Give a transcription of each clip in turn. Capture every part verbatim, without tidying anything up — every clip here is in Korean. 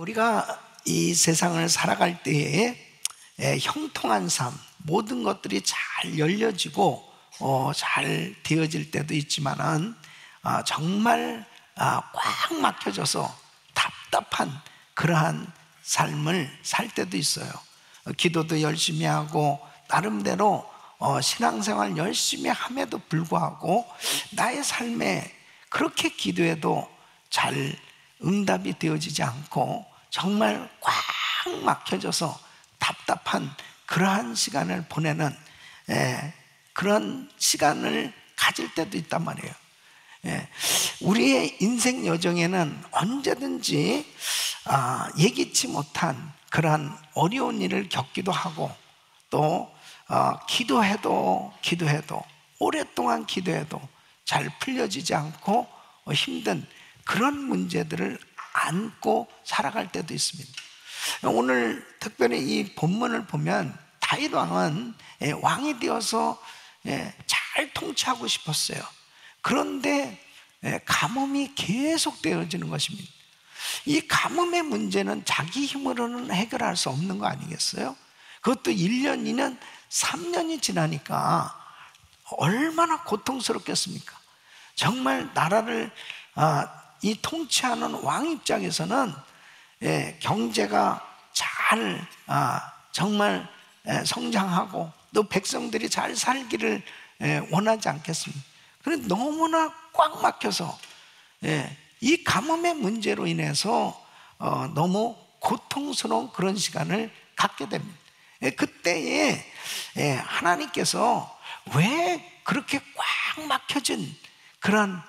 우리가 이 세상을 살아갈 때에 형통한 삶, 모든 것들이 잘 열려지고 어, 잘 되어질 때도 있지만은 아, 정말 아, 꽉 막혀져서 답답한 그러한 삶을 살 때도 있어요. 어, 기도도 열심히 하고 나름대로 어, 신앙생활 열심히 함에도 불구하고 나의 삶에 그렇게 기도해도 잘 응답이 되어지지 않고 정말 꽉 막혀져서 답답한 그러한 시간을 보내는 예, 그런 시간을 가질 때도 있단 말이에요. 예, 우리의 인생 여정에는 언제든지 아, 예기치 못한 그러한 어려운 일을 겪기도 하고 또 어, 기도해도 기도해도 오랫동안 기도해도 잘 풀려지지 않고 어, 힘든 그런 문제들을 안고 살아갈 때도 있습니다. 오늘 특별히 이 본문을 보면 다윗 왕은 예, 왕이 되어서 예, 잘 통치하고 싶었어요. 그런데 예, 가뭄이 계속 되어지는 것입니다. 이 가뭄의 문제는 자기 힘으로는 해결할 수 없는 거 아니겠어요? 그것도 일 년, 이 년, 삼 년이 지나니까 얼마나 고통스럽겠습니까? 정말 나라를 아, 이 통치하는 왕 입장에서는 예, 경제가 잘 아, 정말 예, 성장하고 또 백성들이 잘 살기를 예, 원하지 않겠습니까? 그런데 너무나 꽉 막혀서 예, 이 가뭄의 문제로 인해서 어, 너무 고통스러운 그런 시간을 갖게 됩니다. 예, 그때에 예, 하나님께서 왜 그렇게 꽉 막혀진 그런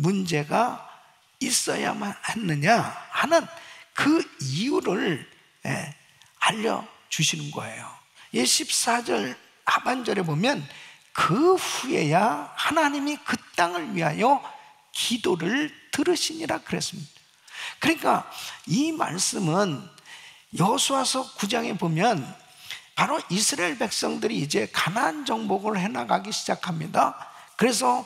문제가 있어야만 했느냐 하는 그 이유를 예, 알려주시는 거예요. 예, 십사 절 하반절에 보면 그 후에야 하나님이 그 땅을 위하여 기도를 들으시니라 그랬습니다. 그러니까 이 말씀은 여호수아서 구 장에 보면 바로 이스라엘 백성들이 이제 가나안 정복을 해나가기 시작합니다. 그래서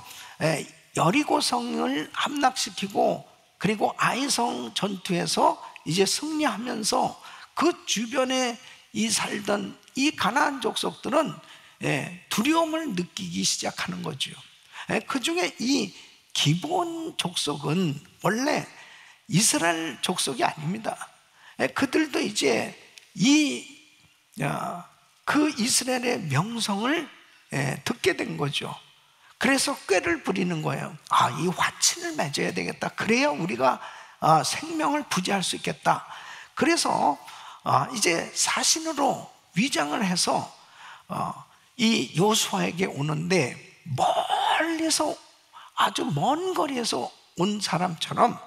여리고성을 함락시키고 그리고 아이성 전투에서 이제 승리하면서 그 주변에 이 살던 이 가나안 족속들은 두려움을 느끼기 시작하는 거죠. 그 중에 이 기브온 족속은 원래 이스라엘 족속이 아닙니다. 그들도 이제 이 그 이스라엘의 명성을 듣게 된 거죠. 그래서 꾀를 부리는 거예요. 아, 이 화친을 맺어야 되겠다. 그래야 우리가 생명을 부지할 수 있겠다. 그래서 이제 사신으로 위장을 해서 이 여호수아에게 오는데 멀리서 아주 먼 거리에서 온 사람처럼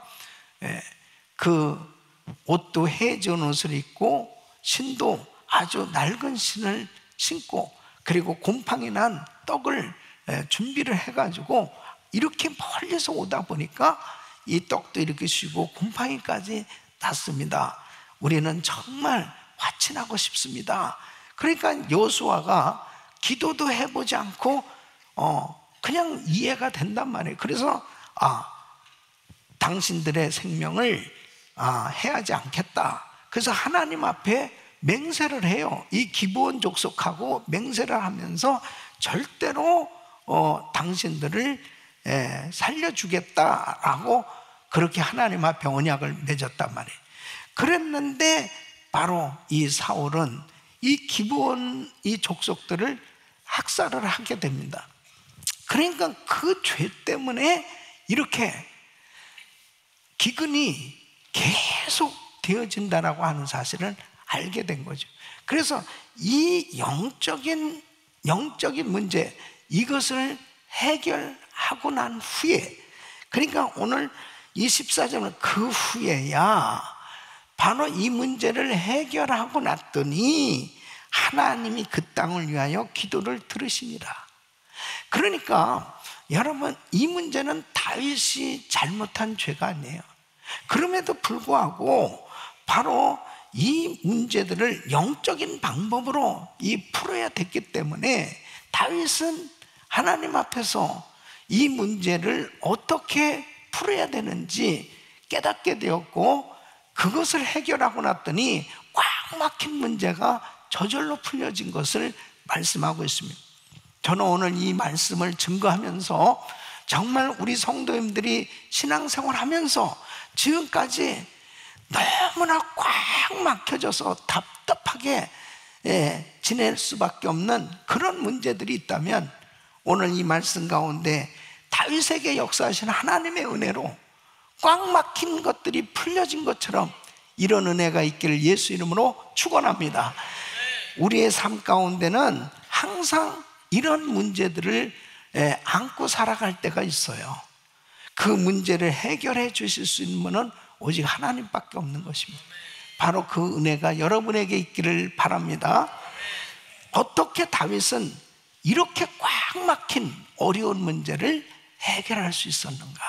그 옷도 해진 옷을 입고 신도 아주 낡은 신을 신고 그리고 곰팡이 난 떡을 준비를 해가지고 이렇게 멀리서 오다 보니까 이 떡도 이렇게 쉬고 곰팡이까지 났습니다. 우리는 정말 화친하고 싶습니다. 그러니까 여호수아가 기도도 해보지 않고 어 그냥 이해가 된단 말이에요. 그래서 아 당신들의 생명을 아, 해하지 않겠다. 그래서 하나님 앞에 맹세를 해요. 이 기브온 족속하고 맹세를 하면서 절대로 어, 당신들을 에, 살려주겠다라고 그렇게 하나님 앞에 언약을 맺었단 말이에요. 그랬는데 바로 이 사울은 이 기브온 이 족속들을 학살을 하게 됩니다. 그러니까 그 죄 때문에 이렇게 기근이 계속 되어진다라고 하는 사실을 알게 된 거죠. 그래서 이 영적인 영적인 문제 이것을 해결하고 난 후에 그러니까 오늘 이 십사 절은 그 후에야 바로 이 문제를 해결하고 났더니 하나님이 그 땅을 위하여 기도를 들으시니라. 그러니까 여러분 이 문제는 다윗이 잘못한 죄가 아니에요. 그럼에도 불구하고 바로 이 문제들을 영적인 방법으로 이 풀어야 됐기 때문에 다윗은 하나님 앞에서 이 문제를 어떻게 풀어야 되는지 깨닫게 되었고 그것을 해결하고 났더니 꽉 막힌 문제가 저절로 풀려진 것을 말씀하고 있습니다. 저는 오늘 이 말씀을 증거하면서 정말 우리 성도님들이 신앙생활 하면서 지금까지 너무나 꽉 막혀져서 답답하게 예, 지낼 수밖에 없는 그런 문제들이 있다면 오늘 이 말씀 가운데 다윗에게 역사하신 하나님의 은혜로 꽉 막힌 것들이 풀려진 것처럼 이런 은혜가 있기를 예수 이름으로 축원합니다. 우리의 삶 가운데는 항상 이런 문제들을 안고 살아갈 때가 있어요. 그 문제를 해결해 주실 수 있는 분은 오직 하나님밖에 없는 것입니다. 바로 그 은혜가 여러분에게 있기를 바랍니다. 어떻게 다윗은 이렇게 꽉 막힌 어려운 문제를 해결할 수 있었는가?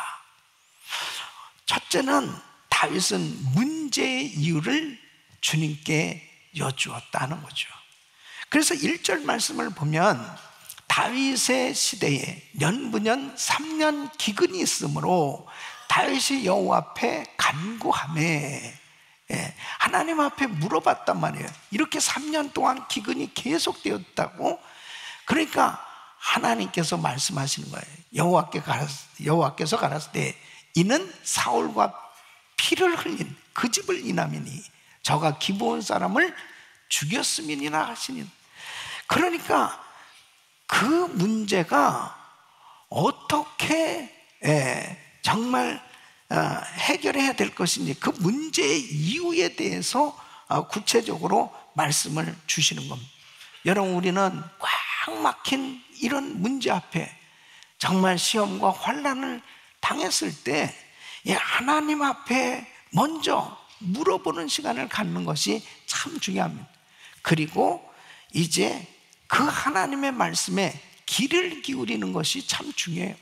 첫째는 다윗은 문제의 이유를 주님께 여쭈었다는 거죠. 그래서 일 절 말씀을 보면 다윗의 시대에 년부년 삼 년 기근이 있으므로 다윗이 여호와 앞에 간구하매, 예, 하나님 앞에 물어봤단 말이에요. 이렇게 삼 년 동안 기근이 계속되었다고. 그러니까 하나님께서 말씀하시는 거예요. 여호와께 가라스, 여호와께서 가라사대 이는 사울과 피를 흘린 그 집을 인함이니 저가 기브온 사람을 죽였음이니라 하시니. 그러니까 그 문제가 어떻게 예, 정말 해결해야 될 것인지 그 문제의 이유에 대해서 구체적으로 말씀을 주시는 겁니다. 여러분, 우리는 꽉 막힌 이런 문제 앞에 정말 시험과 환난을 당했을 때 하나님 앞에 먼저 물어보는 시간을 갖는 것이 참 중요합니다. 그리고 이제 그 하나님의 말씀에 귀를 기울이는 것이 참 중요해요.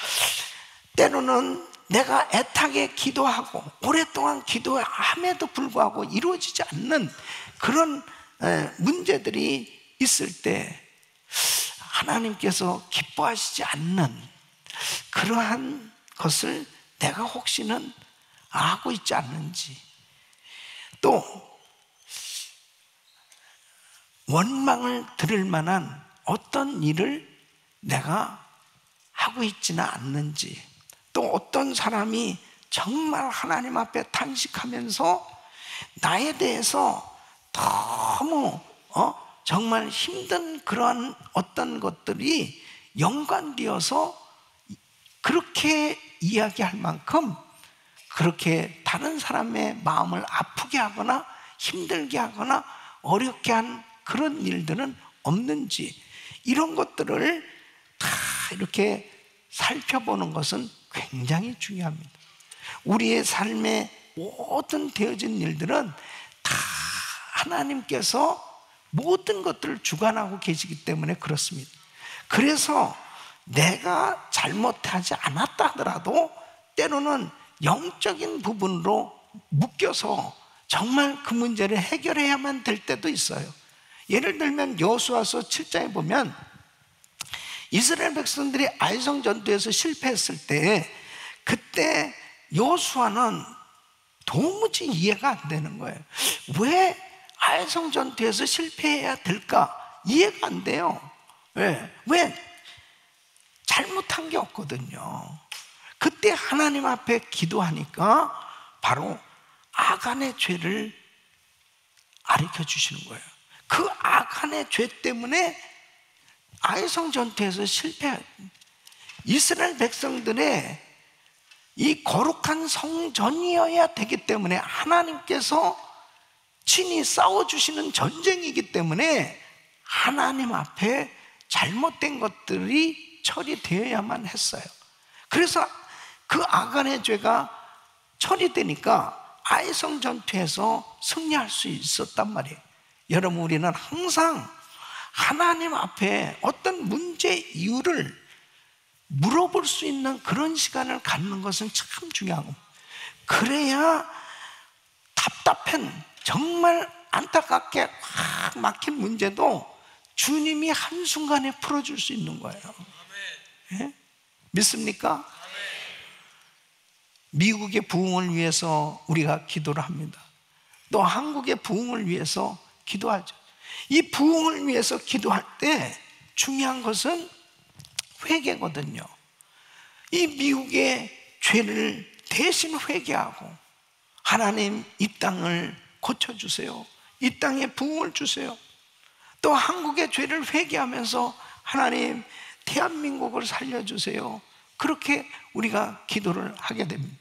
때로는 내가 애타게 기도하고 오랫동안 기도함에도 불구하고 이루어지지 않는 그런 문제들이 있을 때 하나님께서 기뻐하시지 않는 그러한 것을 내가 혹시는 하고 있지 않는지, 또 원망을 들을 만한 어떤 일을 내가 하고 있지는 않는지, 또 어떤 사람이 정말 하나님 앞에 탄식하면서 나에 대해서 너무 어? 정말 힘든 그러한 어떤 것들이 연관되어서 그렇게 이야기할 만큼 그렇게 다른 사람의 마음을 아프게 하거나 힘들게 하거나 어렵게 한 그런 일들은 없는지, 이런 것들을 다 이렇게 살펴보는 것은 굉장히 중요합니다. 우리의 삶의 모든 되어진 일들은 다 하나님께서 모든 것들을 주관하고 계시기 때문에 그렇습니다. 그래서 내가 잘못하지 않았다 하더라도 때로는 영적인 부분으로 묶여서 정말 그 문제를 해결해야만 될 때도 있어요. 예를 들면 여호수아서 칠 장에 보면 이스라엘 백성들이 아이성 전투에서 실패했을 때 그때 여호수아는 도무지 이해가 안 되는 거예요. 왜 아이성 전투에서 실패해야 될까? 이해가 안 돼요. 왜? 왜? 잘못한 게 없거든요. 그때 하나님 앞에 기도하니까 바로 아간의 죄를 가르쳐 주시는 거예요. 그 아간의 죄 때문에 아이성 전투에서 실패한 이스라엘 백성들의 이 거룩한 성전이어야 되기 때문에 하나님께서 친히 싸워주시는 전쟁이기 때문에 하나님 앞에 잘못된 것들이 처리되어야만 했어요. 그래서 그 아간의 죄가 처리되니까 아이성 전투에서 승리할 수 있었단 말이에요. 여러분, 우리는 항상 하나님 앞에 어떤 문제의 이유를 물어볼 수 있는 그런 시간을 갖는 것은 참 중요한 겁니다. 그래야 답답한 정말 안타깝게 확 막힌 문제도 주님이 한순간에 풀어줄 수 있는 거예요. 예? 믿습니까? 미국의 부흥을 위해서 우리가 기도를 합니다. 또 한국의 부흥을 위해서 기도하죠. 이 부흥을 위해서 기도할 때 중요한 것은 회개거든요. 이 미국의 죄를 대신 회개하고, 하나님 이 땅을 고쳐주세요, 이 땅에 부흥을 주세요. 또 한국의 죄를 회개하면서 하나님 대한민국을 살려주세요. 그렇게 우리가 기도를 하게 됩니다.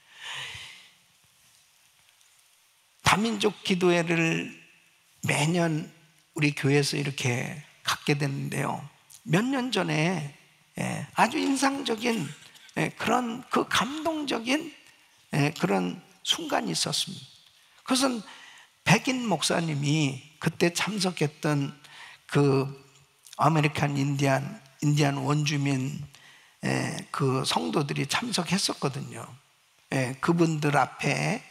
다민족 기도회를 매년 우리 교회에서 이렇게 갖게 되는데요, 몇 년 전에 아주 인상적인 그런 그 감동적인 그런 순간이 있었습니다. 그것은 백인 목사님이 그때 참석했던 그 아메리칸 인디안 인디안 원주민 그 성도들이 참석했었거든요. 그분들 앞에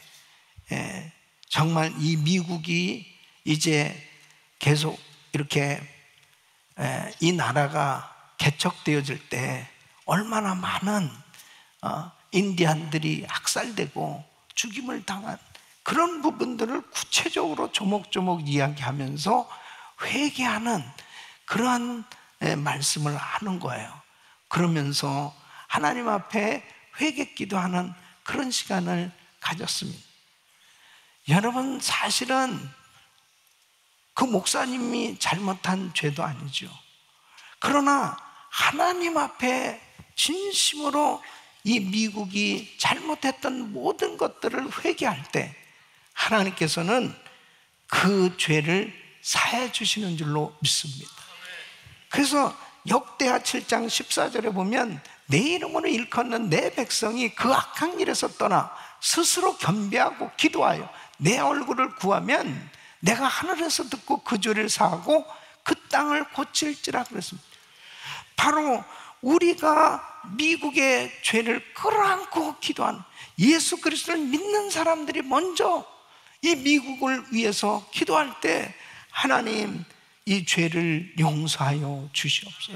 정말 이 미국이 이제 계속 이렇게 이 나라가 개척되어질 때 얼마나 많은 인디안들이 학살되고 죽임을 당한 그런 부분들을 구체적으로 조목조목 이야기하면서 회개하는 그러한 말씀을 하는 거예요. 그러면서 하나님 앞에 회개 기도하는 그런 시간을 가졌습니다. 여러분, 사실은 그 목사님이 잘못한 죄도 아니죠. 그러나 하나님 앞에 진심으로 이 미국이 잘못했던 모든 것들을 회개할 때 하나님께서는 그 죄를 사해 주시는 줄로 믿습니다. 그래서 역대하 칠 장 십사 절에 보면, 내 이름으로 일컫는 내 백성이 그 악한 길에서 떠나 스스로 겸비하고 기도하여 내 얼굴을 구하면 내가 하늘에서 듣고 그 죄를 사하고 그 땅을 고칠지라 그랬습니다. 바로 우리가 미국의 죄를 끌어안고 기도하는, 예수 그리스도를 믿는 사람들이 먼저 이 미국을 위해서 기도할 때 하나님 이 죄를 용서하여 주시옵소서.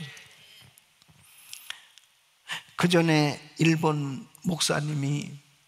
그 전에 일본 목사님이,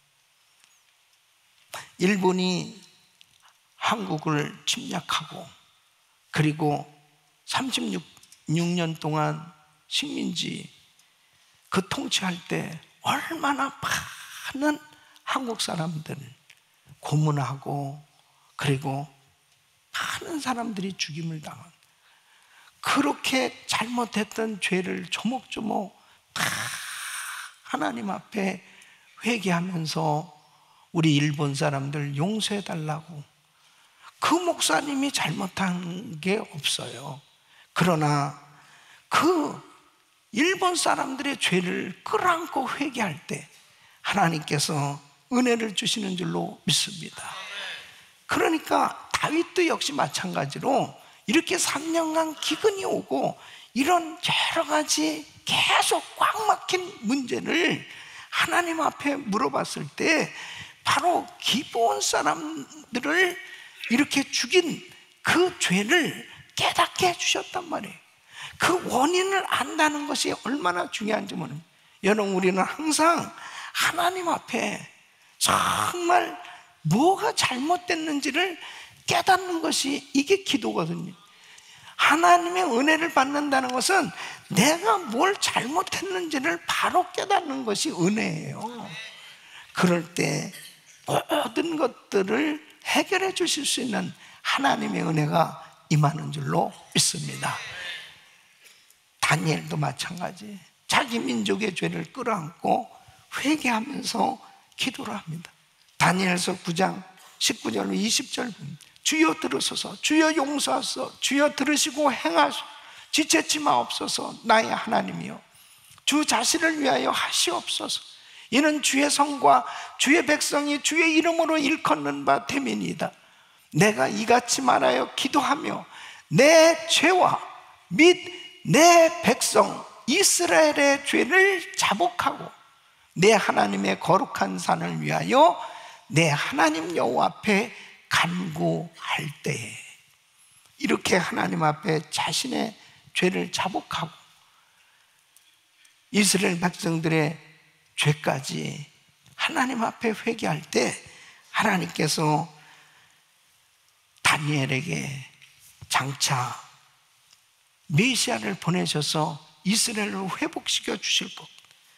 일본이 한국을 침략하고 그리고 삼십육 년 동안 식민지 그 통치할 때 얼마나 많은 한국 사람들을 고문하고 그리고 많은 사람들이 죽임을 당한, 그렇게 잘못했던 죄를 조목조목 다 하나님 앞에 회개하면서 우리 일본 사람들 용서해 달라고. 그 목사님이 잘못한 게 없어요. 그러나 그 일본 사람들의 죄를 끌어안고 회개할 때 하나님께서 은혜를 주시는 줄로 믿습니다. 그러니까 다윗도 역시 마찬가지로 이렇게 삼 년간 기근이 오고 이런 여러 가지 계속 꽉 막힌 문제를 하나님 앞에 물어봤을 때 바로 기브온 사람들을 이렇게 죽인 그 죄를 깨닫게 해주셨단 말이에요. 그 원인을 안다는 것이 얼마나 중요한지 모릅니다. 여러분, 우리는 항상 하나님 앞에 정말 뭐가 잘못됐는지를 깨닫는 것이 이게 기도거든요. 하나님의 은혜를 받는다는 것은 내가 뭘 잘못했는지를 바로 깨닫는 것이 은혜예요. 그럴 때 모든 것들을 해결해 주실 수 있는 하나님의 은혜가 임하는 줄로 믿습니다. 다니엘도 마찬가지, 자기 민족의 죄를 끌어안고 회개하면서 기도를 합니다. 다니엘서 구 장 십구 절로 이십 절 봅니다. 주여 들으소서, 주여 용서하소서, 주여 들으시고 행하소서, 지체치 마옵소서. 나의 하나님이여, 주 자신을 위하여 하시옵소서. 이는 주의 성과 주의 백성이 주의 이름으로 일컫는 바 됨이니이다. 내가 이같이 말하여 기도하며 내 죄와 및 내 백성 이스라엘의 죄를 자복하고 내 하나님의 거룩한 산을 위하여 내 하나님 여호와 앞에 간구할 때에, 이렇게 하나님 앞에 자신의 죄를 자복하고 이스라엘 백성들의 죄까지 하나님 앞에 회개할 때 하나님께서 다니엘에게 장차 메시아를 보내셔서 이스라엘을 회복시켜 주실 것,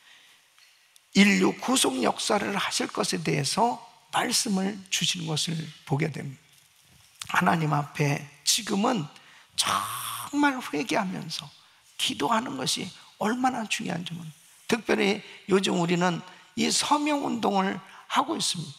인류 구속 역사를 하실 것에 대해서 말씀을 주신 것을 보게 됩니다. 하나님 앞에 지금은 정말 회개하면서 기도하는 것이 얼마나 중요한지 모릅니다. 특별히 요즘 우리는 이 서명운동을 하고 있습니다.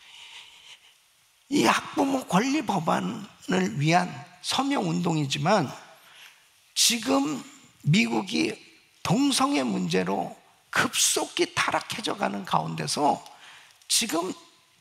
이 학부모 권리 법안을 위한 서명운동이지만 지금 미국이 동성애 문제로 급속히 타락해져 가는 가운데서 지금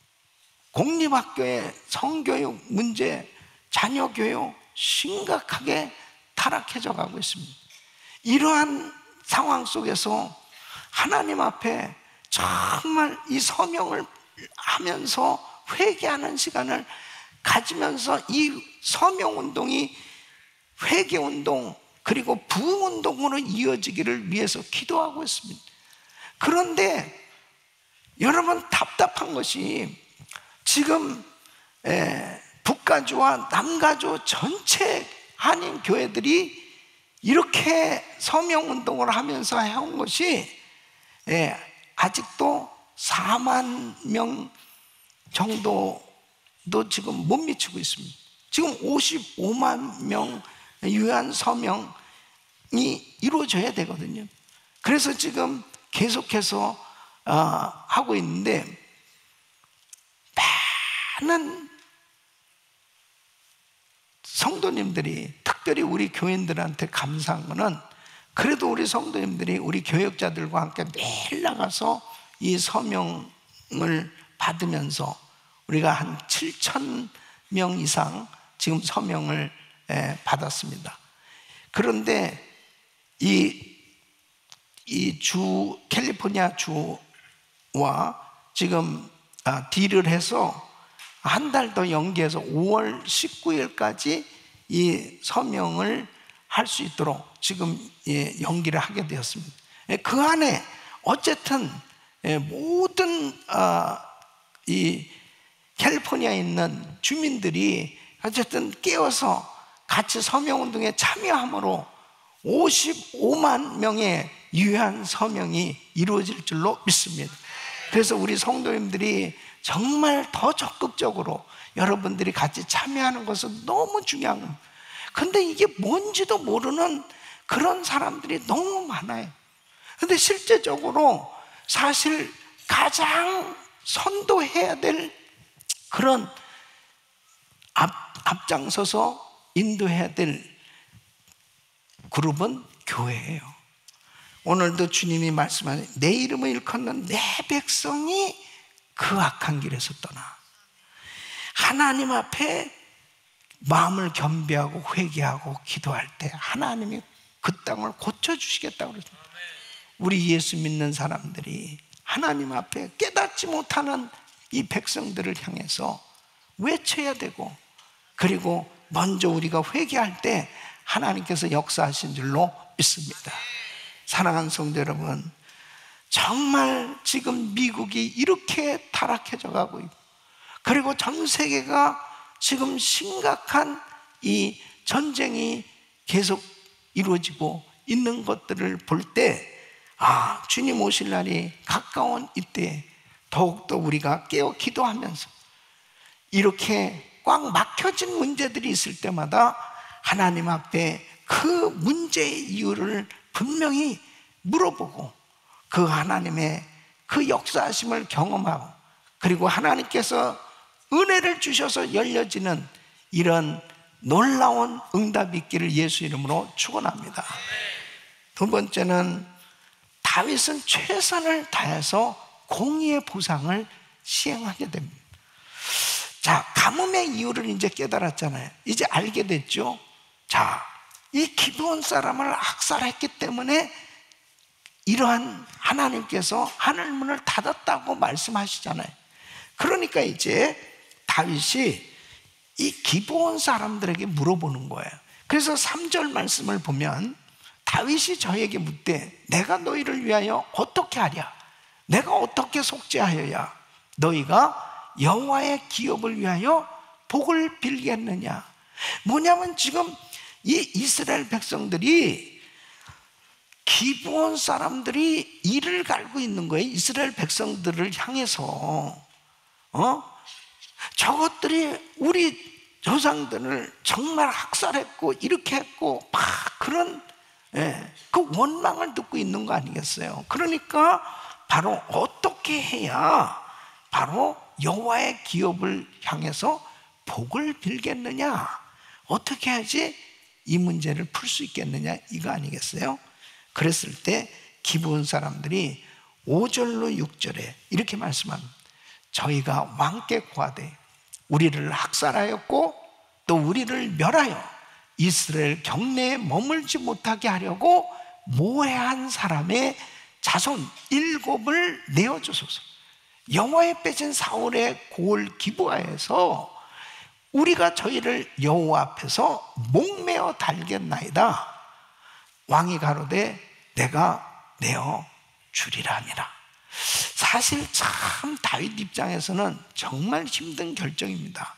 공립학교의 성교육 문제, 자녀교육 심각하게 타락해져 가고 있습니다. 이러한 상황 속에서 하나님 앞에 정말 이 서명을 하면서 회개하는 시간을 가지면서 이 서명운동이 회개운동 그리고 부흥운동으로 이어지기를 위해서 기도하고 있습니다. 그런데 여러분, 답답한 것이 지금 북가주와 남가주 전체 한인 교회들이 이렇게 서명운동을 하면서 해온 것이 아직도 사만 명 정도도 지금 못 미치고 있습니다. 지금 오십오만 명 유한 서명이 이루어져야 되거든요. 그래서 지금 계속해서 어, 하고 있는데, 많은 성도님들이, 특별히 우리 교인들한테 감사한 거는, 그래도 우리 성도님들이 우리 교역자들과 함께 매일 나가서 이 서명을 받으면서 우리가 한 칠천 명 이상 지금 서명을 받았습니다. 그런데 이, 이 주, 캘리포니아 주와 지금 아, 딜을 해서 한 달 더 연기해서 오월 십구일까지 이 서명을 할 수 있도록 지금 예, 연기를 하게 되었습니다. 예, 그 안에 어쨌든 예, 모든 어, 이 캘리포니아에 있는 주민들이 어쨌든 깨어서 같이 서명운동에 참여함으로 오십오만 명의 유한 서명이 이루어질 줄로 믿습니다. 그래서 우리 성도님들이 정말 더 적극적으로 여러분들이 같이 참여하는 것은 너무 중요한 겁니다. 근데 이게 뭔지도 모르는 그런 사람들이 너무 많아요. 근데 실제적으로 사실 가장 선도해야 될 그런 앞, 앞장서서 인도해야 될 그룹은 교회예요. 오늘도 주님이 말씀하신 내 이름을 일컫는 내 백성이 그 악한 길에서 떠나 하나님 앞에 마음을 겸비하고 회개하고 기도할 때 하나님이 그 땅을 고쳐주시겠다고 그랬습니다. 우리 예수 믿는 사람들이 하나님 앞에 깨닫지 못하는 이 백성들을 향해서 외쳐야 되고, 그리고 먼저 우리가 회개할 때 하나님께서 역사하신 줄로 믿습니다. 사랑하는 성도 여러분, 정말 지금 미국이 이렇게 타락해져 가고 있고, 그리고 전 세계가 지금 심각한 이 전쟁이 계속 이루어지고 있는 것들을 볼 때, 아, 주님 오실 날이 가까운 이때 더욱더 우리가 깨어 기도하면서 이렇게 꽉 막혀진 문제들이 있을 때마다 하나님 앞에 그 문제의 이유를 분명히 물어보고 그 하나님의 그 역사하심을 경험하고, 그리고 하나님께서 은혜를 주셔서 열려지는 이런 놀라운 응답이 있기를 예수 이름으로 축원합니다. 두 번째는 다윗은 최선을 다해서 공의의 보상을 시행하게 됩니다. 자, 가뭄의 이유를 이제 깨달았잖아요. 이제 알게 됐죠. 자, 이 기브온 사람을 학살했기 때문에 이러한 하나님께서 하늘문을 닫았다고 말씀하시잖아요. 그러니까 이제 다윗이 이 기브온 사람들에게 물어보는 거예요. 그래서 삼 절 말씀을 보면 다윗이 저에게 묻되 내가 너희를 위하여 어떻게 하랴? 내가 어떻게 속죄하여야 너희가 여호와의 기업을 위하여 복을 빌겠느냐. 뭐냐면 지금 이 이스라엘 백성들이, 기브온 사람들이 이를 갈고 있는 거예요. 이스라엘 백성들을 향해서. 어? 저것들이 우리 조상들을 정말 학살했고 이렇게 했고 막 그런, 예, 그 원망을 듣고 있는 거 아니겠어요? 그러니까 바로 어떻게 해야 바로 여호와의 기업을 향해서 복을 빌겠느냐, 어떻게 해야지 이 문제를 풀 수 있겠느냐, 이거 아니겠어요? 그랬을 때 기브온 사람들이 오 절로 육 절에 이렇게 말씀합니다. 저희가 왕께 구하되 우리를 학살하였고 또 우리를 멸하여 이스라엘 경내에 머물지 못하게 하려고 모해한 사람의 자손 일곱을 내어주소서. 여호와의 빼진 사울의 고을 기브아에서 우리가 저희를 여호와 앞에서 목매어 달겠나이다. 왕이 가로되 내가 내어 주리라 하니라. 사실 참 다윗 입장에서는 정말 힘든 결정입니다.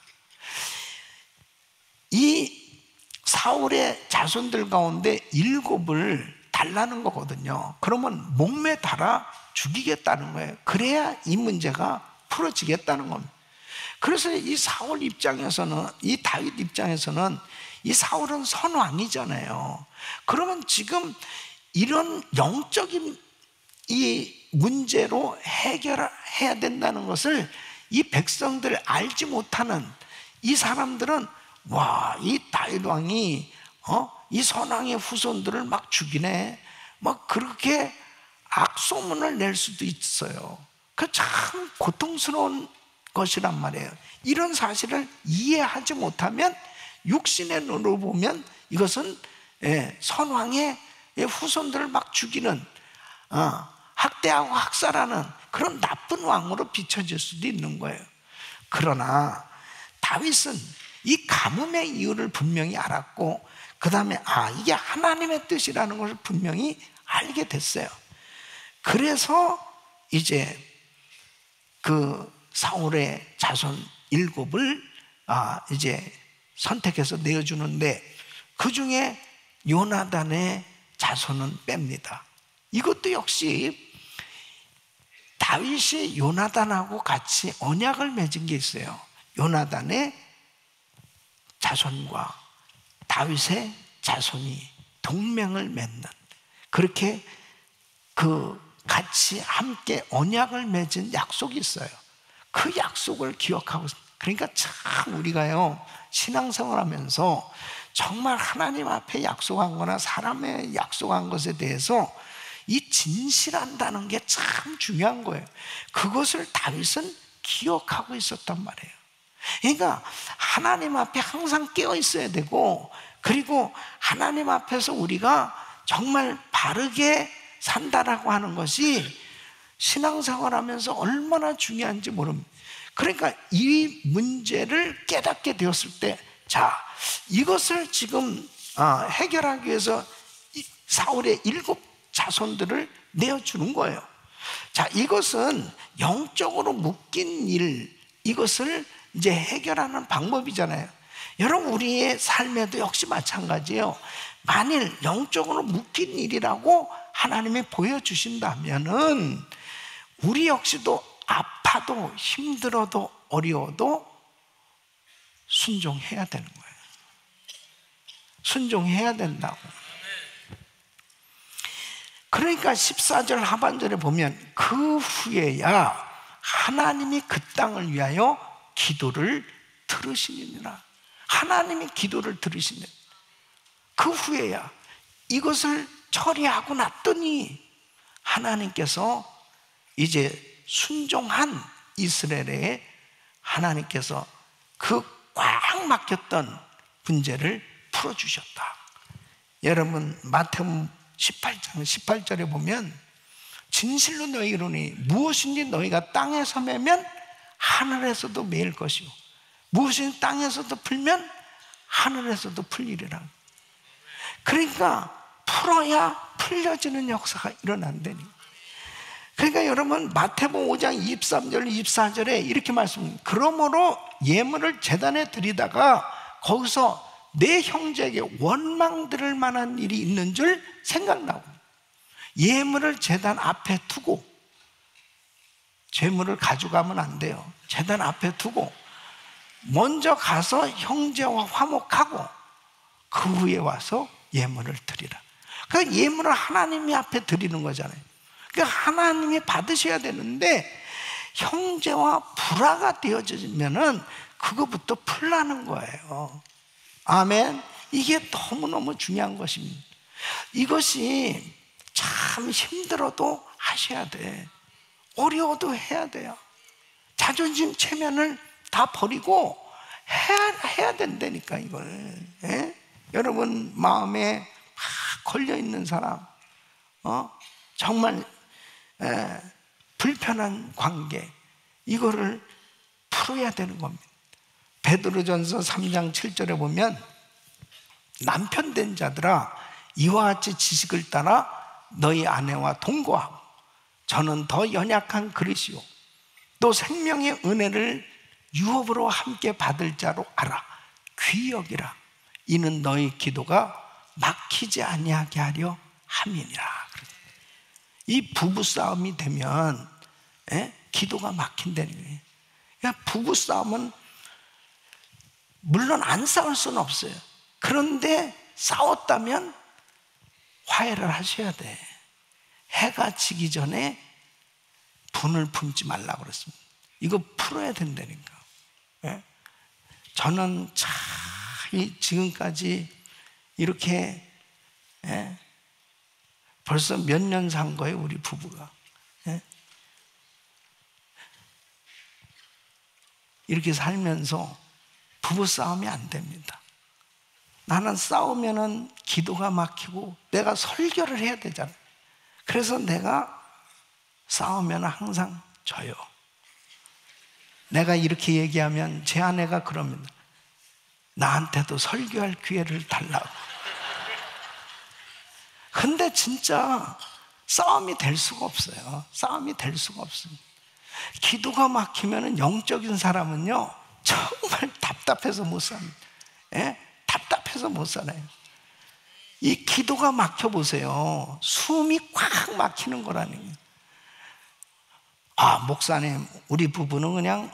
이 사울의 자손들 가운데 일곱을 달라는 거거든요. 그러면 목매 달아 죽이겠다는 거예요. 그래야 이 문제가 풀어지겠다는 겁니다. 그래서 이 사울 입장에서는, 이 다윗 입장에서는, 이 사울은 선왕이잖아요. 그러면 지금 이런 영적인 이 문제로 해결해야 된다는 것을 이 백성들 알지 못하는 이 사람들은, 와, 이 다윗 왕이 어? 이 선왕의 후손들을 막 죽이네, 막 그렇게 악소문을 낼 수도 있어요. 그 참 고통스러운 것이란 말이에요. 이런 사실을 이해하지 못하면, 육신의 눈으로 보면 이것은, 예, 선왕의 후손들을 막 죽이는, 어, 학대하고 학살하는 그런 나쁜 왕으로 비춰질 수도 있는 거예요. 그러나 다윗은 이 가뭄의 이유를 분명히 알았고, 그 다음에 아, 이게 하나님의 뜻이라는 것을 분명히 알게 됐어요. 그래서 이제 그 사울의 자손 일곱을 아, 이제 선택해서 내어주는데, 그 중에 요나단의 자손은 뺍니다. 이것도 역시 다윗이 요나단하고 같이 언약을 맺은 게 있어요. 요나단의 자손과 다윗의 자손이 동맹을 맺는, 그렇게 그 같이 함께 언약을 맺은 약속이 있어요. 그 약속을 기억하고, 그러니까 참 우리가요, 신앙생활 하면서 정말 하나님 앞에 약속한 거나 사람의 약속한 것에 대해서 이 진실한다는 게 참 중요한 거예요. 그것을 다윗은 기억하고 있었단 말이에요. 그러니까 하나님 앞에 항상 깨어 있어야 되고, 그리고 하나님 앞에서 우리가 정말 바르게 산다라고 하는 것이 신앙생활 하면서 얼마나 중요한지 모릅니다. 그러니까 이 문제를 깨닫게 되었을 때, 자, 이것을 지금 해결하기 위해서 사울의 일곱 자손들을 내어주는 거예요. 자, 이것은 영적으로 묶인 일, 이것을 이제 해결하는 방법이잖아요. 여러분, 우리의 삶에도 역시 마찬가지예요. 만일 영적으로 묶인 일이라고 하나님이 보여주신다면은 우리 역시도 아파도 힘들어도 어려워도 순종해야 되는 거예요. 순종해야 된다고. 그러니까 십사 절 하반절에 보면 그 후에야 하나님이 그 땅을 위하여 기도를 들으시니라. 하나님이 기도를 들으시는, 그 후에야 이것을 처리하고 났더니 하나님께서 이제 순종한 이스라엘에 하나님께서 그 꽉 막혔던 문제를 풀어주셨다. 여러분, 마태복음 십팔 장 십팔 절에 보면 진실로 너희가 이르노니 무엇인지 너희가 땅에서 매면 하늘에서도 매일 것이요 무엇인지 땅에서도 풀면 하늘에서도 풀리리라. 그러니까 풀어야 풀려지는 역사가 일어난다니. 그러니까 여러분 마태복음 오 장 이십삼 절 이십사 절에 이렇게 말씀합니다. 그러므로 예물을 제단에 드리다가 거기서 내 형제에게 원망 들을 만한 일이 있는 줄 생각나고, 예물을 제단 앞에 두고, 재물을 가져가면 안 돼요. 제단 앞에 두고 먼저 가서 형제와 화목하고 그 후에 와서 예물을 드리라. 그 예물을 하나님이 앞에 드리는 거잖아요. 그러니까 하나님이 받으셔야 되는데 형제와 불화가 되어지면은 그거부터 풀나는 거예요. 아멘. 이게 너무너무 중요한 것입니다. 이것이 참 힘들어도 하셔야 돼. 어려워도 해야 돼요. 자존심 체면을 다 버리고 해야, 해야 된다니까 이걸. 예? 여러분 마음에 막 걸려있는 사람, 어? 정말 에, 불편한 관계, 이거를 풀어야 되는 겁니다. 베드로전서 삼 장 칠 절에 보면 남편 된 자들아 이와 같이 지식을 따라 너희 아내와 동거하고 저는 더 연약한 그릇이요 또 생명의 은혜를 유업으로 함께 받을 자로 알아 귀히 여기라. 이는 너희 기도가 막히지 아니하게 하려 함이니라. 이 부부싸움이 되면 에? 기도가 막힌다는 거예요. 그러니까 부부싸움은 물론 안 싸울 수는 없어요. 그런데 싸웠다면 화해를 하셔야 돼. 해가 지기 전에 분을 품지 말라고 그랬습니다. 이거 풀어야 된다니까. 예? 저는 참 지금까지 이렇게 예? 벌써 몇 년 산 거예요, 우리 부부가. 예? 이렇게 살면서 부부 싸움이 안 됩니다. 나는 싸우면은 기도가 막히고 내가 설교를 해야 되잖아요. 그래서 내가 싸우면 항상 져요. 내가 이렇게 얘기하면 제 아내가 그럽니다. 나한테도 설교할 기회를 달라고. 근데 진짜 싸움이 될 수가 없어요. 싸움이 될 수가 없습니다. 기도가 막히면 영적인 사람은요 정말 답답해서 못 삽니다. 예? 답답해서 못 살아요. 이 기도가 막혀 보세요. 숨이 꽉 막히는 거라는 거예요. 아, 목사님, 우리 부부는 그냥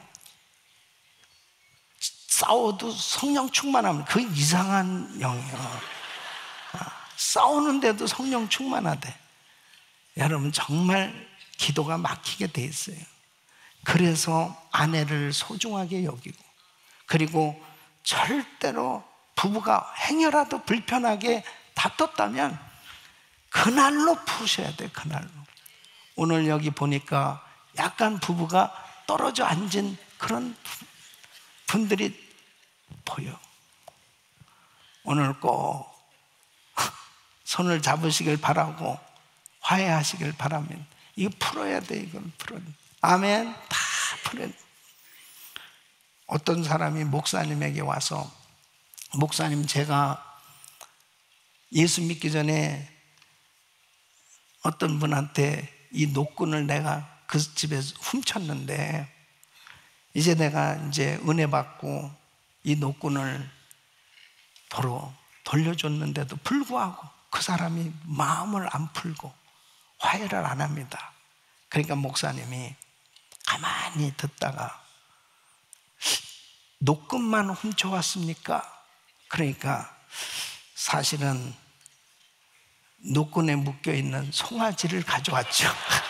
싸워도 성령 충만하면 그 이상한 영이에요. 아, 싸우는데도 성령 충만하대. 여러분 정말 기도가 막히게 돼 있어요. 그래서 아내를 소중하게 여기고, 그리고 절대로 부부가 행여라도 불편하게 다퉜다면 그날로 푸셔야 돼. 그날로. 오늘 여기 보니까 약간 부부가 떨어져 앉은 그런 분들이 보여. 오늘 꼭 손을 잡으시길 바라고 화해하시길 바랍니다. 이거 풀어야 돼. 이건 풀어야 돼. 아멘. 다 풀어야 돼. 어떤 사람이 목사님에게 와서, 목사님, 제가 예수 믿기 전에 어떤 분한테 이 노끈을 내가 그 집에서 훔쳤는데 이제 내가 이제 은혜 받고 이 노끈을 도로 돌려줬는데도 불구하고 그 사람이 마음을 안 풀고 화해를 안 합니다. 그러니까 목사님이 가만히 듣다가 노끈만 훔쳐왔습니까? 그러니까 사실은 노끈에 묶여있는 송아지를 가져왔죠.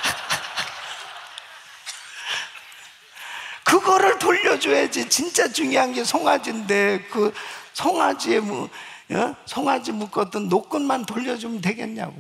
그거를 돌려줘야지. 진짜 중요한 게 송아지인데 그 송아지에 뭐, 어? 송아지 묶었던 노끈만 돌려주면 되겠냐고.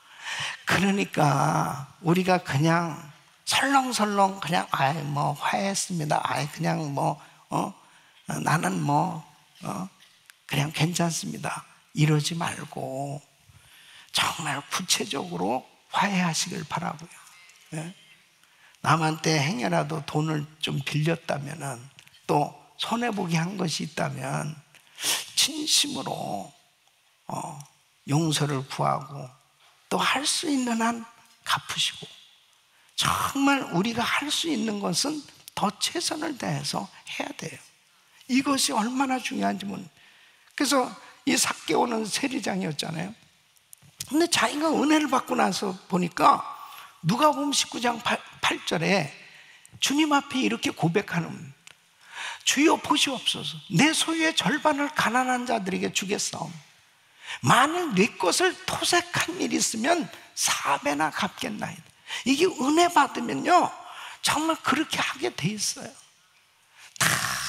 그러니까 우리가 그냥 설렁설렁 그냥 아이 뭐 화해했습니다. 아이 그냥 뭐 어? 나는 뭐 어? 그냥 괜찮습니다. 이러지 말고 정말 구체적으로 화해하시길 바라고요. 예? 남한테 행여라도 돈을 좀 빌렸다면은, 또 손해보게 한 것이 있다면 진심으로 어, 용서를 구하고 또 할 수 있는 한 갚으시고, 정말 우리가 할 수 있는 것은 더 최선을 다해서 해야 돼요. 이것이 얼마나 중요한지 모르는. 그래서 이 삭개오는 세리장이었잖아요. 근데 자기가 은혜를 받고 나서 보니까 누가복음 십구 장 팔 절에 주님 앞에 이렇게 고백하는, 주여 보시옵소서, 내 소유의 절반을 가난한 자들에게 주겠사오니 만일 네 것을 토색한 일이 있으면 사배나 갚겠나이다. 이게 은혜 받으면요 정말 그렇게 하게 돼 있어요. 다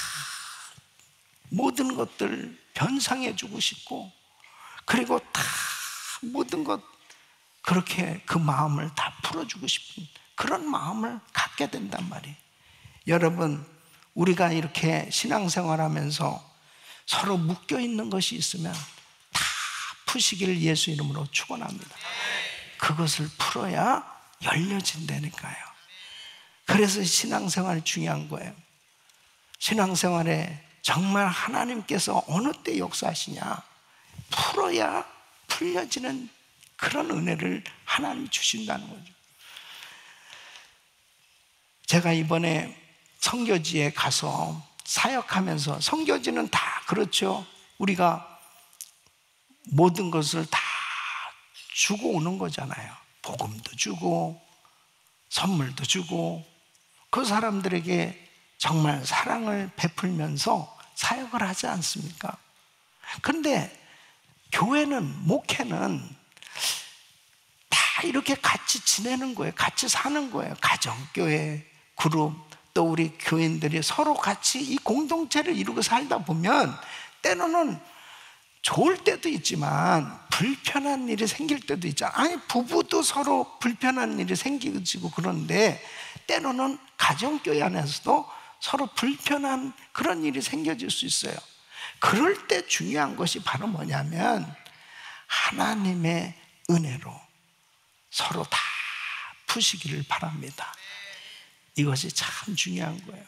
모든 것들 변상해 주고 싶고, 그리고 다 모든 것 그렇게 그 마음을 다 풀어주고 싶은 그런 마음을 갖게 된단 말이에요. 여러분, 우리가 이렇게 신앙생활하면서 서로 묶여있는 것이 있으면 다 푸시기를 예수 이름으로 축원합니다. 그것을 풀어야 열려진다니까요. 그래서 신앙생활이 중요한 거예요. 신앙생활에 정말 하나님께서 어느 때 역사하시냐, 풀어야 풀려지는 그런 은혜를 하나님이 주신다는 거죠. 제가 이번에 선교지에 가서 사역하면서, 선교지는 다 그렇죠. 우리가 모든 것을 다 주고 오는 거잖아요. 복음도 주고 선물도 주고 그 사람들에게 정말 사랑을 베풀면서 사역을 하지 않습니까? 그런데 교회는, 목회는 다 이렇게 같이 지내는 거예요. 같이 사는 거예요. 가정교회, 그룹, 또 우리 교인들이 서로 같이 이 공동체를 이루고 살다 보면 때로는 좋을 때도 있지만 불편한 일이 생길 때도 있잖아요. 아니, 부부도 서로 불편한 일이 생기고 그런데 때로는 가정교회 안에서도 서로 불편한 그런 일이 생겨질 수 있어요. 그럴 때 중요한 것이 바로 뭐냐면 하나님의 은혜로 서로 다 푸시기를 바랍니다. 이것이 참 중요한 거예요.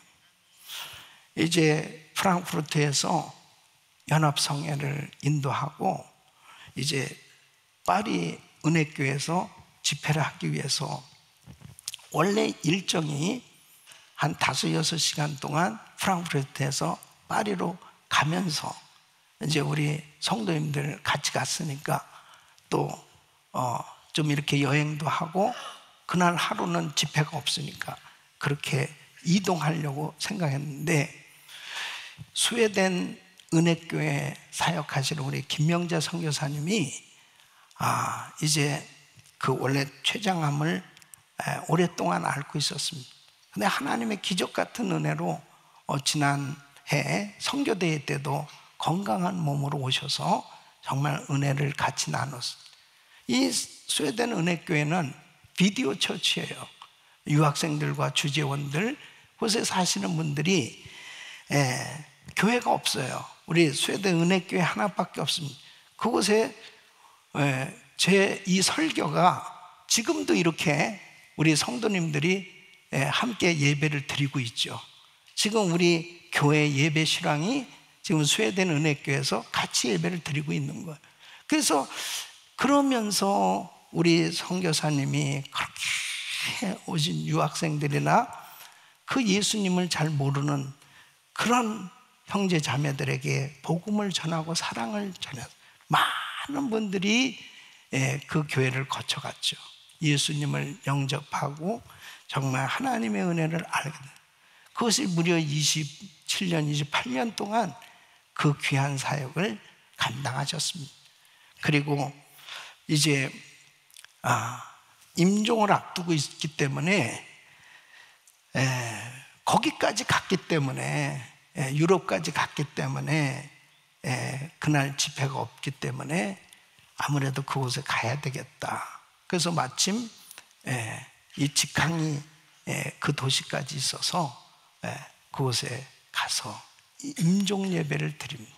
이제 프랑크푸르트에서 연합성회를 인도하고 이제 파리 은혜교회에서 집회를 하기 위해서 원래 일정이 한 다섯, 여섯 시간 동안 프랑크푸르트에서 파리로 가면서 이제 우리 성도님들 같이 갔으니까 또 어 좀 이렇게 여행도 하고 그날 하루는 집회가 없으니까 그렇게 이동하려고 생각했는데 스웨덴 은혜교회 사역하시는 우리 김명재 선교사님이 아 이제 그 원래 췌장암을 오랫동안 앓고 있었습니다. 근데 하나님의 기적 같은 은혜로 어, 지난해 선교대회 때도 건강한 몸으로 오셔서 정말 은혜를 같이 나눴어요. 이 스웨덴 은혜교회는 비디오 처치예요. 유학생들과 주재원들, 그곳에 사시는 분들이 에, 교회가 없어요. 우리 스웨덴 은혜교회 하나밖에 없습니다. 그곳에 제 이 설교가 지금도 이렇게 우리 성도님들이 에, 함께 예배를 드리고 있죠. 지금 우리 교회 예배 실황이 지금 스웨덴 은혜교회에서 같이 예배를 드리고 있는 거예요. 그래서 그러면서 우리 선교사님이 그렇게 오신 유학생들이나 그 예수님을 잘 모르는 그런 형제 자매들에게 복음을 전하고 사랑을 전해 많은 분들이 그 교회를 거쳐갔죠. 예수님을 영접하고 정말 하나님의 은혜를 알게 된, 그것이 무려 이십칠 년, 이십팔 년 동안 그 귀한 사역을 감당하셨습니다. 그리고 이제 아, 임종을 앞두고 있기 때문에 에, 거기까지 갔기 때문에 에, 유럽까지 갔기 때문에 에, 그날 집회가 없기 때문에 아무래도 그곳에 가야 되겠다. 그래서 마침 에, 이 직항이 에, 그 도시까지 있어서 에, 그곳에 가서 임종 예배를 드립니다.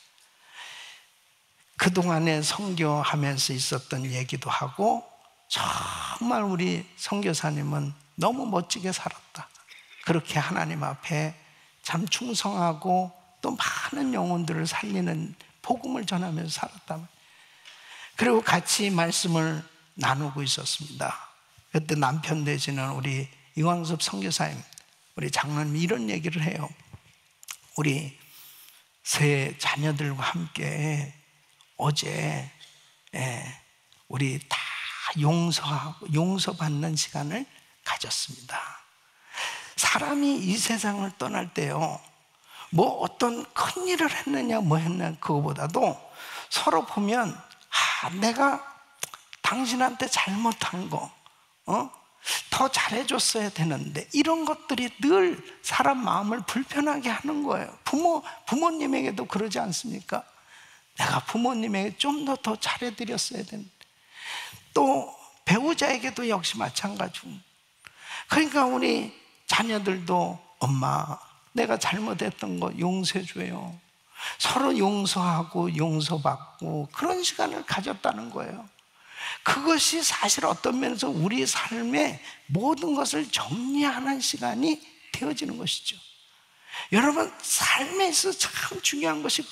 그동안에 선교하면서 있었던 얘기도 하고 정말 우리 선교사님은 너무 멋지게 살았다. 그렇게 하나님 앞에 참 충성하고 또 많은 영혼들을 살리는 복음을 전하면서 살았다. 그리고 같이 말씀을 나누고 있었습니다. 그때 남편 되시는 우리 이광섭 선교사님, 우리 장로님 이런 얘기를 해요. 우리 세 자녀들과 함께 어제 예, 우리 다 용서하고 용서받는 시간을 가졌습니다. 사람이 이 세상을 떠날 때요, 뭐 어떤 큰 일을 했느냐 뭐 했느냐 그거보다도 서로 보면 아, 내가 당신한테 잘못한 거 어? 더 잘해줬어야 되는데, 이런 것들이 늘 사람 마음을 불편하게 하는 거예요. 부모, 부모님에게도 그러지 않습니까? 내가 부모님에게 좀 더 더 잘해드렸어야 되는데, 또 배우자에게도 역시 마찬가지고. 그러니까 우리 자녀들도 엄마 내가 잘못했던 거 용서해줘요, 서로 용서하고 용서받고 그런 시간을 가졌다는 거예요. 그것이 사실 어떤 면에서 우리 삶의 모든 것을 정리하는 시간이 되어지는 것이죠. 여러분, 삶에 있어서 참 중요한 것이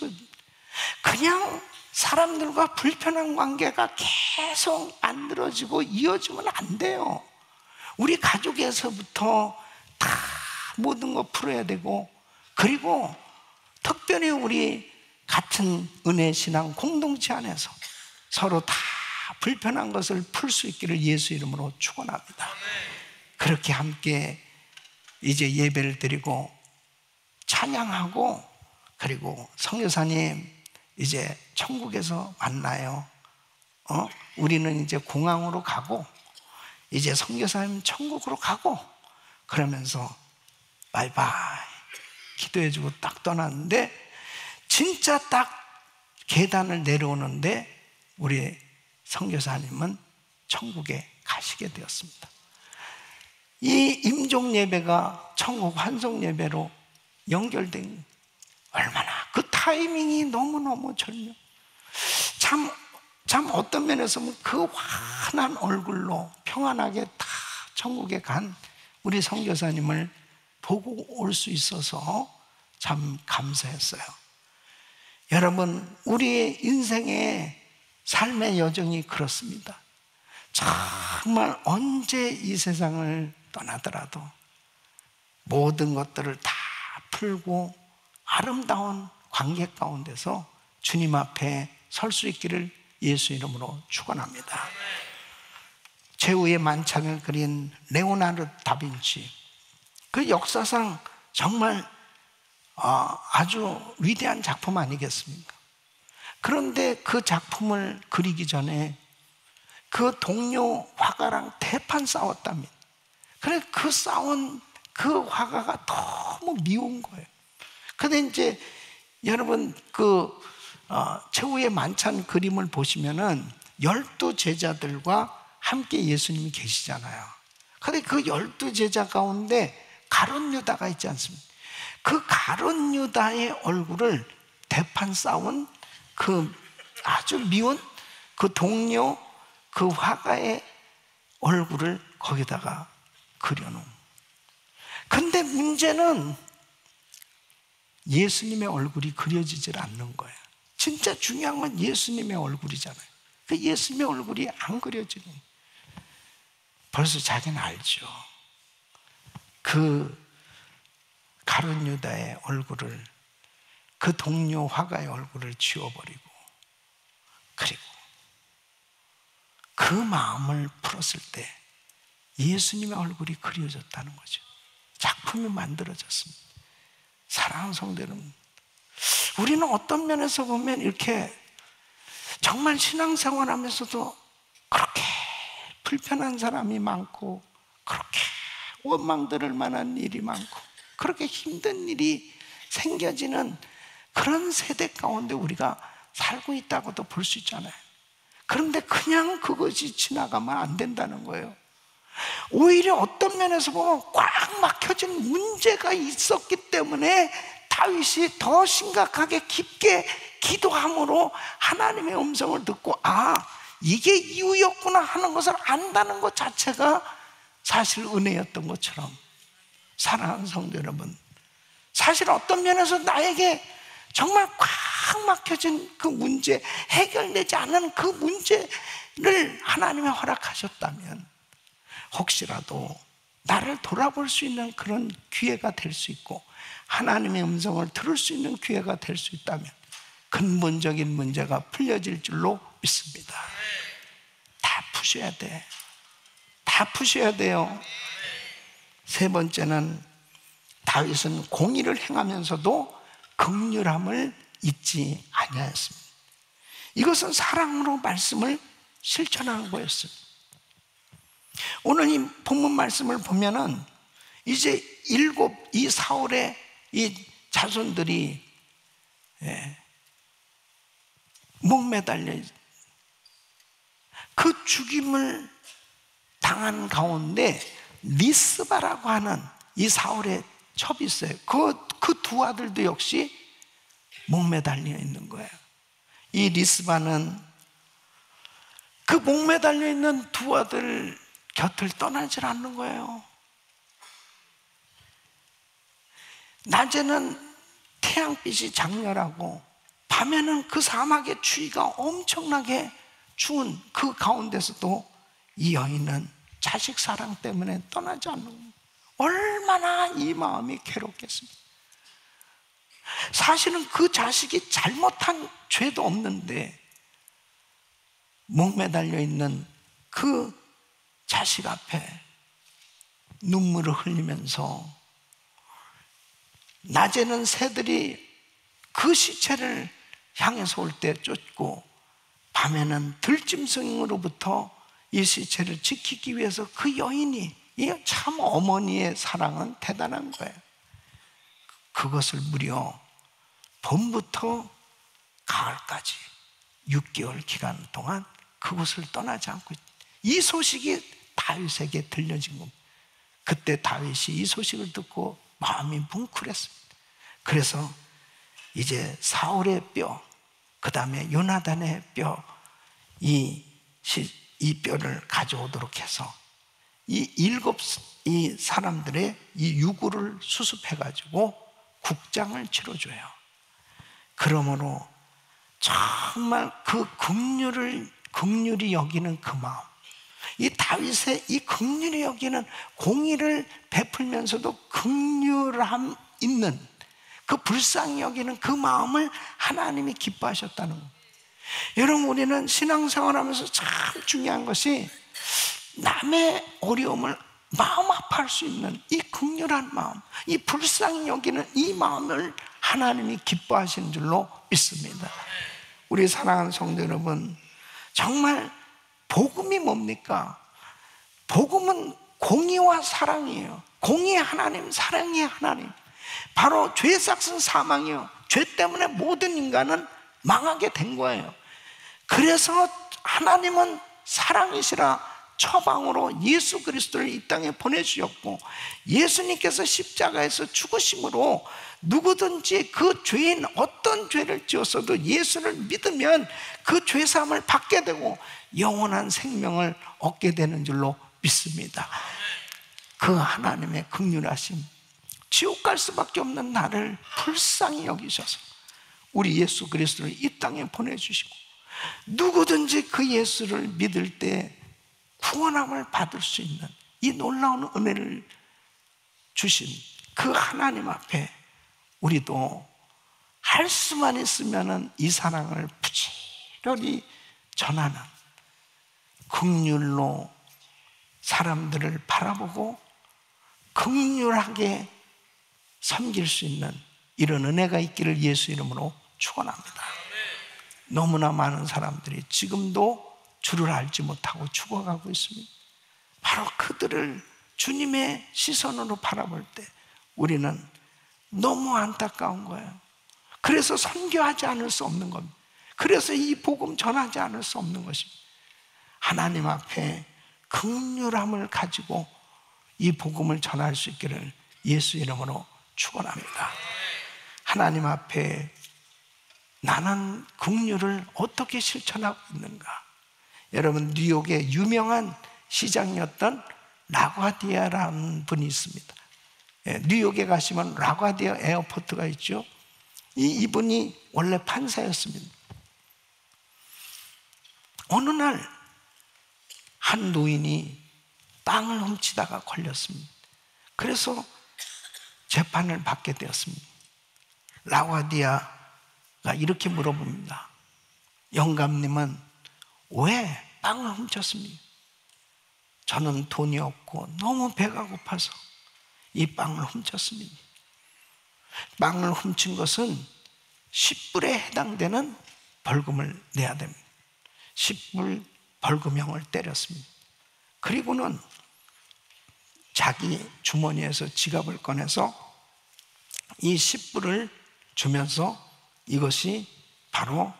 그냥 사람들과 불편한 관계가 계속 만들어지고 이어지면 안 돼요. 우리 가족에서부터 다 모든 거 풀어야 되고, 그리고 특별히 우리 같은 은혜 신앙 공동체 안에서 서로 다 불편한 것을 풀 수 있기를 예수 이름으로 축원합니다. 그렇게 함께 이제 예배를 드리고 찬양하고, 그리고 선교사님 이제 천국에서 만나요. 어? 우리는 이제 공항으로 가고 이제 선교사님 천국으로 가고, 그러면서 바이바이 기도해주고 딱 떠났는데, 진짜 딱 계단을 내려오는데 우리 선교사님은 천국에 가시게 되었습니다. 이 임종 예배가 천국 환송 예배로 연결된, 얼마나 그 타이밍이 너무너무 절묘. 참, 참 어떤 면에서 그 환한 얼굴로 평안하게 다 천국에 간 우리 선교사님을 보고 올 수 있어서 참 감사했어요. 여러분, 우리의 인생의 삶의 여정이 그렇습니다. 정말 언제 이 세상을 떠나더라도 모든 것들을 다 풀고 아름다운 관계 가운데서 주님 앞에 설 수 있기를 예수 이름으로 축원합니다. 최후의 만찬을 그린 레오나르도 다빈치, 그 역사상 정말 아주 위대한 작품 아니겠습니까? 그런데 그 작품을 그리기 전에 그 동료 화가랑 대판 싸웠답니다. 그래서 그 싸운 그 화가가 너무 미운 거예요. 근데 이제 여러분 그 어, 최후의 만찬 그림을 보시면은 열두 제자들과 함께 예수님이 계시잖아요. 근데 그 열두 제자 가운데 가룟 유다가 있지 않습니까? 그 가룟 유다의 얼굴을 대판 싸운 그 아주 미운 그 동료 그 화가의 얼굴을 거기다가 그려놓은. 근데 문제는 예수님의 얼굴이 그려지질 않는 거예요. 진짜 중요한 건 예수님의 얼굴이잖아요. 그 예수님의 얼굴이 안 그려지는 거예요. 벌써 자기는 알죠. 그 가룟 유다의 얼굴을, 그 동료 화가의 얼굴을 지워버리고, 그리고 그 마음을 풀었을 때 예수님의 얼굴이 그려졌다는 거죠. 작품이 만들어졌습니다. 사랑하는 성도 여러분, 우리는 어떤 면에서 보면 이렇게 정말 신앙생활 하면서도 그렇게 불편한 사람이 많고, 그렇게 원망 들을 만한 일이 많고, 그렇게 힘든 일이 생겨지는 그런 세대 가운데 우리가 살고 있다고도 볼 수 있잖아요. 그런데 그냥 그것이 지나가면 안 된다는 거예요. 오히려 어떤 면에서 보면 꽉 막혀진 문제가 있었기 때문에 다윗이 더 심각하게 깊게 기도함으로 하나님의 음성을 듣고, 아, 이게 이유였구나 하는 것을 안다는 것 자체가 사실 은혜였던 것처럼, 사랑하는 성도 여러분, 사실 어떤 면에서 나에게 정말 꽉 막혀진 그 문제, 해결되지 않는 그 문제를 하나님이 허락하셨다면, 혹시라도 나를 돌아볼 수 있는 그런 기회가 될 수 있고 하나님의 음성을 들을 수 있는 기회가 될 수 있다면 근본적인 문제가 풀려질 줄로 믿습니다. 다 푸셔야 돼. 다 푸셔야 돼요. 세 번째는 다윗은 공의를 행하면서도 긍휼함을 잊지 아니하였습니다. 이것은 사랑으로 말씀을 실천하는 거였어요. 오늘 이 본문 말씀을 보면은 이제 일곱 이 사울의 이 자손들이 예, 목매달려 그 죽임을 당한 가운데 리스바라고 하는 이 사울의 첩이 있어요. 그, 그 두 아들도 역시 목매달려 있는 거예요. 이 리스바는 그 목매달려 있는 두 아들 곁을 떠나질 않는 거예요. 낮에는 태양빛이 장렬하고 밤에는 그 사막의 추위가 엄청나게 추운 그 가운데서도 이 여인은 자식 사랑 때문에 떠나지 않는 거예요. 얼마나 이 마음이 괴롭겠습니까? 사실은 그 자식이 잘못한 죄도 없는데 목매달려 있는 그 자식 앞에 눈물을 흘리면서 낮에는 새들이 그 시체를 향해서 올 때 쫓고 밤에는 들짐승으로부터 이 시체를 지키기 위해서 그 여인이, 이 참 어머니의 사랑은 대단한 거예요. 그것을 무려 봄부터 가을까지 육 개월 기간 동안 그곳을 떠나지 않고 있다. 이 소식이 다윗에게 들려진 겁니다. 그때 다윗이 이 소식을 듣고 마음이 뭉클했습니다. 그래서 이제 사울의 뼈, 그 다음에 요나단의 뼈, 이, 이 뼈를 가져오도록 해서 이 일곱 이 사람들의 이 유구를 수습해가지고 국장을 치러줘요. 그러므로 정말 그 긍휼을 긍휼히 여기는 그 마음, 이 다윗의 이 긍휼히 여기는 공의를 베풀면서도 긍휼함 있는 그 불쌍히 여기는 그 마음을 하나님이 기뻐하셨다는 거예요. 여러분, 우리는 신앙생활하면서 참 중요한 것이 남의 어려움을 마음 아파할 수 있는 이 긍휼한 마음, 이 불쌍히 여기는 이 마음을 하나님이 기뻐하시는 줄로 믿습니다. 우리 사랑하는 성도 여러분, 정말 복음이 뭡니까? 복음은 공의와 사랑이에요. 공의의 하나님, 사랑의 하나님. 바로 죄 삭은 사망이요, 죄 때문에 모든 인간은 망하게 된 거예요. 그래서 하나님은 사랑이시라 처방으로 예수 그리스도를 이 땅에 보내주셨고, 예수님께서 십자가에서 죽으심으로 누구든지 그 죄인 어떤 죄를 지었어도 예수를 믿으면 그 죄사함을 받게 되고 영원한 생명을 얻게 되는 줄로 믿습니다. 그 하나님의 긍휼하심, 지옥 갈 수밖에 없는 나를 불쌍히 여기셔서 우리 예수 그리스도를 이 땅에 보내주시고, 누구든지 그 예수를 믿을 때 구원함을 받을 수 있는 이 놀라운 은혜를 주신 그 하나님 앞에 우리도 할 수만 있으면 이 사랑을 부지런히 전하는, 긍휼로 사람들을 바라보고 긍휼하게 섬길 수 있는 이런 은혜가 있기를 예수 이름으로 축원합니다. 너무나 많은 사람들이 지금도 주를 알지 못하고 죽어가고 있습니다. 바로 그들을 주님의 시선으로 바라볼 때 우리는 너무 안타까운 거예요. 그래서 선교하지 않을 수 없는 겁니다. 그래서 이 복음 전하지 않을 수 없는 것입니다. 하나님 앞에 긍휼함을 가지고 이 복음을 전할 수 있기를 예수 이름으로 축원합니다. 하나님 앞에 나는 긍휼을 어떻게 실천하고 있는가? 여러분, 뉴욕의 유명한 시장이었던 라과디아라는 분이 있습니다. 예, 뉴욕에 가시면 라과디아 에어포트가 있죠. 이, 이분이 원래 판사였습니다. 어느 날 한 노인이 빵을 훔치다가 걸렸습니다. 그래서 재판을 받게 되었습니다. 라우디아가 이렇게 물어봅니다. 영감님은 왜 빵을 훔쳤습니까? 저는 돈이 없고 너무 배가 고파서 이 빵을 훔쳤습니다. 빵을 훔친 것은 십 불에 해당되는 벌금을 내야 됩니다. 십 불 벌금형을 때렸습니다. 그리고는 자기 주머니에서 지갑을 꺼내서 이 십 불을 주면서 이것이 바로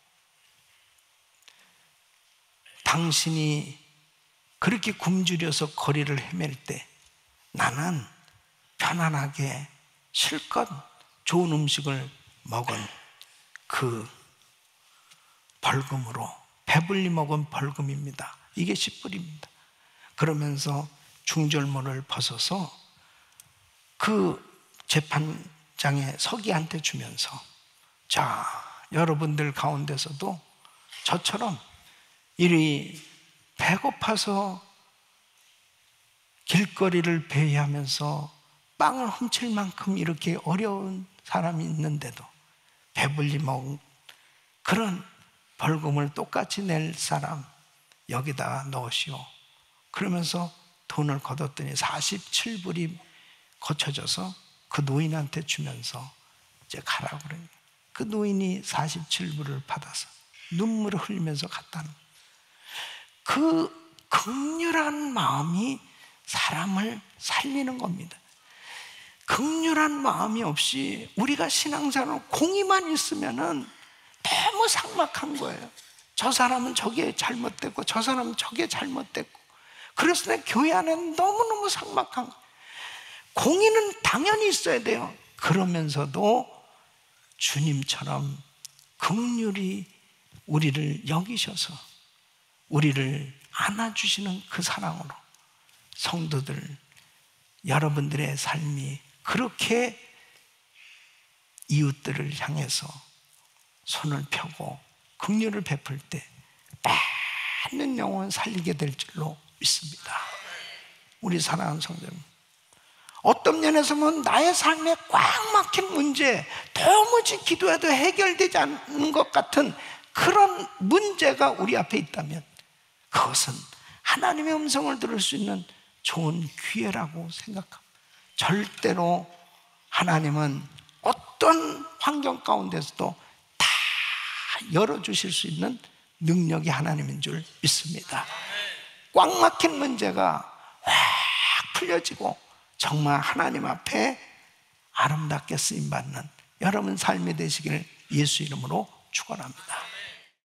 당신이 그렇게 굶주려서 거리를 헤맬 때 나는 편안하게 실컷 좋은 음식을 먹은 그 벌금으로, 배불리 먹은 벌금입니다. 이게 십 불입니다. 그러면서 중절모를 벗어서 그 재판장의 서기한테 주면서, 자, 여러분들 가운데서도 저처럼 이리 배고파서 길거리를 배회하면서 빵을 훔칠 만큼 이렇게 어려운 사람이 있는데도 배불리 먹은 그런 벌금을 똑같이 낼 사람 여기다가 넣으시오. 그러면서 돈을 걷었더니 사십칠 불이 거쳐져서 그 노인한테 주면서 이제 가라고 그래요. 그 노인이 사십칠 불을 받아서 눈물을 흘리면서 갔다는 거예요. 그 긍휼한 마음이 사람을 살리는 겁니다. 긍휼한 마음이 없이 우리가 신앙생활 공의만 있으면은 너무 삭막한 거예요. 저 사람은 저게 잘못됐고 저 사람은 저게 잘못됐고, 그래서 내 교회 안에 너무너무 삭막한 거예요. 공의는 당연히 있어야 돼요. 그러면서도 주님처럼 긍휼히 우리를 여기셔서 우리를 안아주시는 그 사랑으로 성도들, 여러분들의 삶이 그렇게 이웃들을 향해서 손을 펴고 긍휼을 베풀 때 많은 영혼 살리게 될 줄로 믿습니다. 우리 사랑하는 성도님, 어떤 면에서 보면 나의 삶에 꽉 막힌 문제, 도무지 기도해도 해결되지 않는 것 같은 그런 문제가 우리 앞에 있다면 그것은 하나님의 음성을 들을 수 있는 좋은 기회라고 생각합니다. 절대로 하나님은 어떤 환경 가운데서도 다 열어주실 수 있는 능력이 하나님인 줄 믿습니다. 꽉 막힌 문제가 확 풀려지고 정말 하나님 앞에 아름답게 쓰임받는 여러분 삶이 되시기를 예수 이름으로 축원합니다.